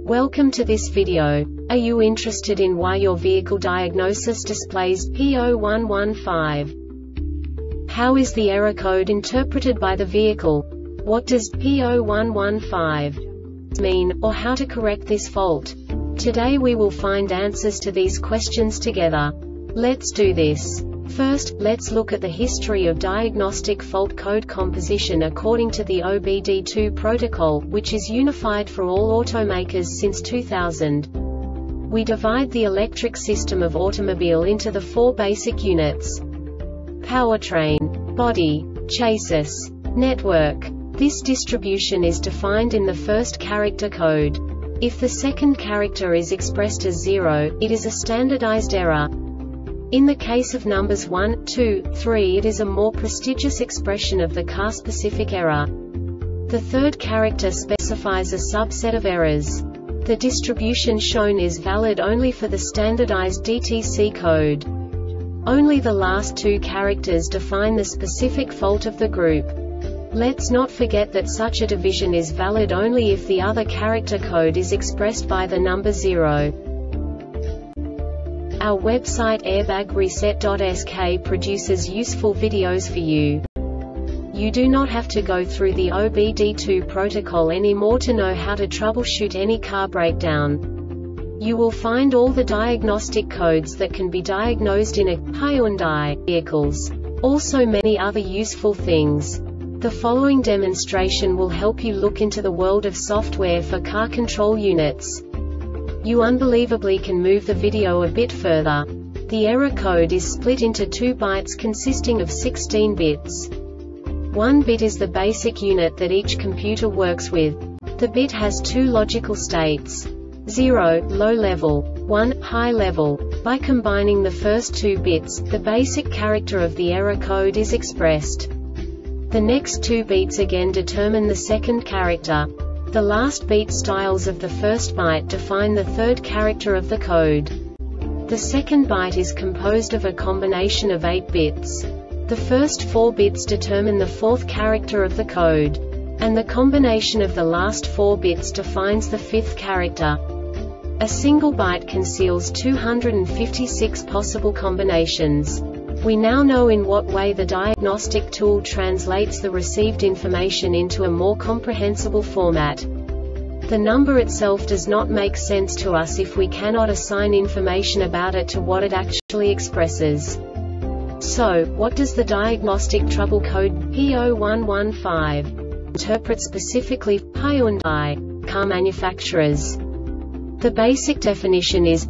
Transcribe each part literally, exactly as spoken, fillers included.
Welcome to this video. Are you interested in why your vehicle diagnosis displays P zero one one five? How is the error code interpreted by the vehicle? What does P zero one one five mean, or how to correct this fault? Today we will find answers to these questions together. Let's do this. First, let's look at the history of diagnostic fault code composition according to the O B D two protocol, which is unified for all automakers since two thousand. We divide the electric system of automobile into the four basic units: powertrain, body, chassis, network. This distribution is defined in the first character code. If the second character is expressed as zero, it is a standardized error. In the case of numbers one, two, three, it is a more prestigious expression of the car-specific error. The third character specifies a subset of errors. The distribution shown is valid only for the standardized D T C code. Only the last two characters define the specific fault of the group. Let's not forget that such a division is valid only if the other character code is expressed by the number zero. Our website airbag reset dot S K produces useful videos for you. You do not have to go through the O B D two protocol anymore to know how to troubleshoot any car breakdown. You will find all the diagnostic codes that can be diagnosed in a Hyundai vehicles. Also many other useful things. The following demonstration will help you look into the world of software for car control units. You unbelievably can move the video a bit further. The error code is split into two bytes consisting of sixteen bits. One bit is the basic unit that each computer works with. The bit has two logical states: zero, low level, one, high level. By combining the first two bits, the basic character of the error code is expressed. The next two bits again determine the second character. The last beat styles of the first byte define the third character of the code. The second byte is composed of a combination of eight bits. The first four bits determine the fourth character of the code. And the combination of the last four bits defines the fifth character. A single byte conceals two hundred fifty-six possible combinations. We now know in what way the diagnostic tool translates the received information into a more comprehensible format. The number itself does not make sense to us if we cannot assign information about it to what it actually expresses. So, what does the diagnostic trouble code P zero one one five interpret specifically for Hyundai car manufacturers? The basic definition is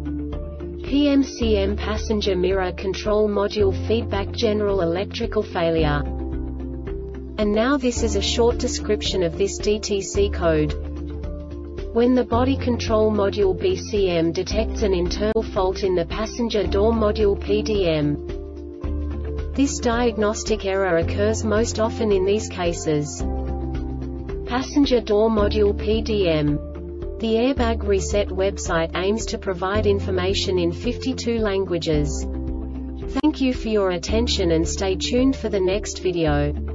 P M C M passenger mirror control module feedback general electrical failure. And now this is a short description of this D T C code. When the body control module B C M detects an internal fault in the passenger door module P D M. This diagnostic error occurs most often in these cases: passenger door module P D M. The Airbag Reset website aims to provide information in fifty-two languages. Thank you for your attention and stay tuned for the next video.